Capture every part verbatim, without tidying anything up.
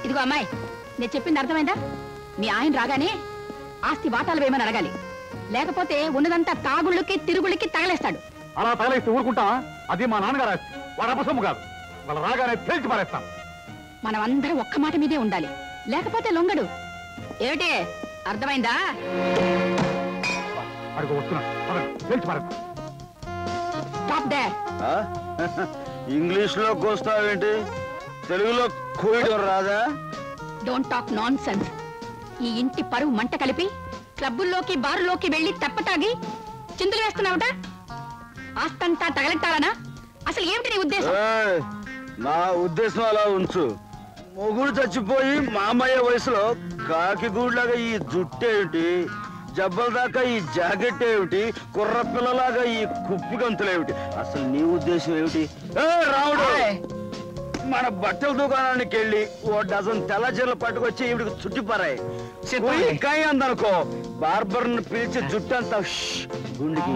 ఇదిగో అమ్మాయి, నేను చెప్పింది అర్థమైందా? మీ ఆయన రాగానే ఆస్తి వాటాలు వేయమని అడగాలి, లేకపోతే ఉన్నదంతా తాగుళ్ళకి తిరుగుళ్ళకి తగలేస్తాడు. అలా తగలేస్తే ఊరుకుంటా? అది మా నాన్నగారు ఆస్తి, వాడు అపసొమ్ము కాదు. వాళ్ళ రాగానే తేల్చి పారేస్తాం. మనం అందరం ఒక్క మాట మీదే ఉండాలి, లేకపోతే లొంగడు. ఏమిటి అర్థమైందా? అడుగు వస్తున్నా, తేల్చి పారేస్తాం. Stop there. ఇంగ్లీష్ లో కోస్తావేంటి? తెలుగులో కోయడం రాదా? Don't talk nonsense. ఈ ఇంటి పరువు మంట కలిపి క్లబ్బుల్లోకి బారులోకి వెళ్లి తప్పతాగి చిందులు వేస్తున్నావుట. ఆస్తంతా తగలెట్టాలనా? అసలు ఏమిటి నీ ఉద్దేశం? నా ఉద్దేశం అలా ఉంచు. మొగుడు చచ్చిపోయి మామయ్య వయసులో కాకి గూడ్లాగా ఈ జుట్టేమిటి, జబ్బల దాకా ఈ జాకెట్ ఏమిటి, కుర్ర పిల్లలాగా ఈ కుప్పి గంతులేమిటి? అసలు నీ ఉద్దేశం ఏమిటి? రావుడు, మన బట్టల దుకాణానికి వెళ్ళి ఓ డజన్ తెల్ల చీరలు పట్టుకొచ్చి ఈవిడికి చుట్టిపారాయి. కాయ అందనుకో, బార్బర్ పిలిచి జుట్టంతా గుండెకి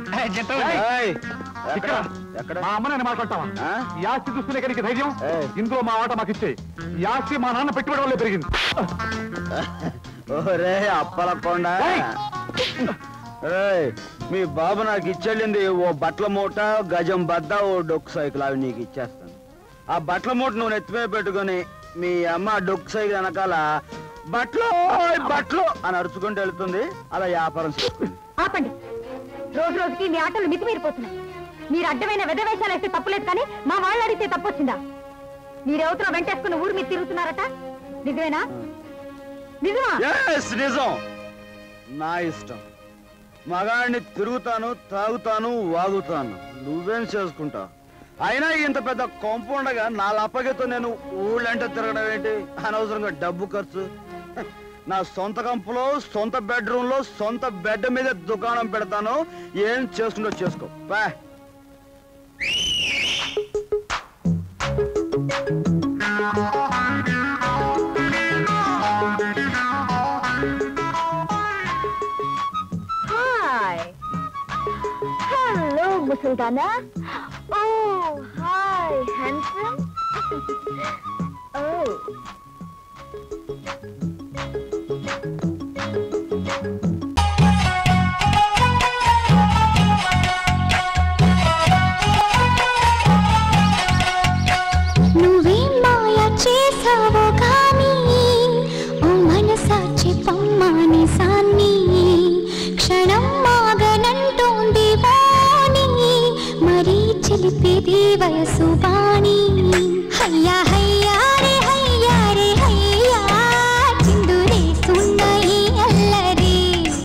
మా అమ్మని మాట్లాడతావా? ఈ ఆస్తి చూస్తేనే నీకు ధైర్యం? ఇందులో మా ఆట మాకు ఇచ్చే. ఈ ఆస్తి మా నాన్న పెట్టుబడి వల్లే పెరిగింది. ఓరే అప్పలకొండ, మీ బాబు నాకు ఇచ్చెళ్ళింది ఓ బట్టల మూట, గజం బద్ద, ఓ డొక్కు సైకిల్. అవి నీకు ఇచ్చేస్తాను. ఆ బట్టల మూట నువ్వు నెత్తిమే పెట్టుకుని మీ అమ్మ డొక్కు సైకిల్ వెనకాల బట్టలు బట్టలు అని అరుచుకుంటూ వెళ్తుంది. అలా వ్యాపారం చేసుకుంది. ఆపండి, రోజు రోజుకి మీ ఆటలు మితిమీరిపోతున్నాయి. మీరు అడ్డమైన వెధవేషాలు అయితే తప్పులేదు, కానీ మా వాళ్ళు అడిగితే తప్పొచ్చిందా? మీరెవతలో వెంటేసుకుని ఊరు మీద తిరుగుతున్నారట, నిజమేనా? నిజమా? నిజం. నా ఇష్టం. మగాడిని తిరుగుతాను, తాగుతాను, వాగుతాను. నువ్వేం చేసుకుంటావు? అయినా ఇంత పెద్ద కాంపౌండ్గా నా లప్పగితో నేను ఊళ్ళంటే తిరగడం ఏంటి? అనవసరంగా డబ్బు ఖర్చు. నా సొంత కంపులో, సొంత బెడ్రూమ్ లో, సొంత బెడ్ మీద దుకాణం పెడతాను. ఏం చేసుకుంటో చేసుకో. బా. హాయ్, హలో ముసల్దానా. Oh, hi, handsome. Oh.